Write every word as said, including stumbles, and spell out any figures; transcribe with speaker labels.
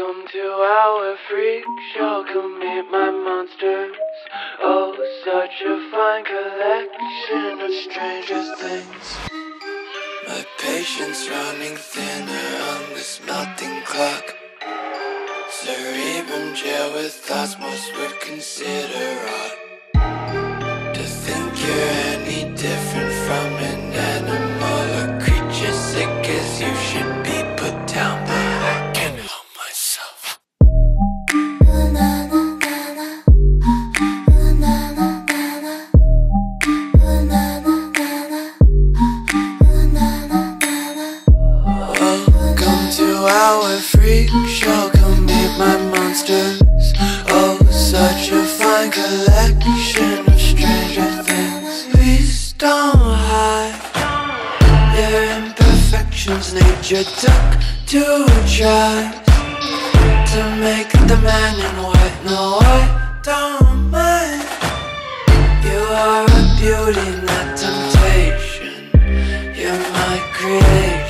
Speaker 1: Welcome to our freak show, come meet my monsters. Oh, such a fine collection of stranger things. My patience running thinner on this melting clock. Cerebrum jail with thoughts most would consider odd. To think you're any different from an animal or creature sick as you should be put down, but I can't help myself. Welcome to our freak show, come meet my monsters. Oh, such a fine collection of stranger things. Please don't hide their imperfections. Nature took to try to make the man in white. No, I don't mind. You are a beauty, not temptation. You're my creation.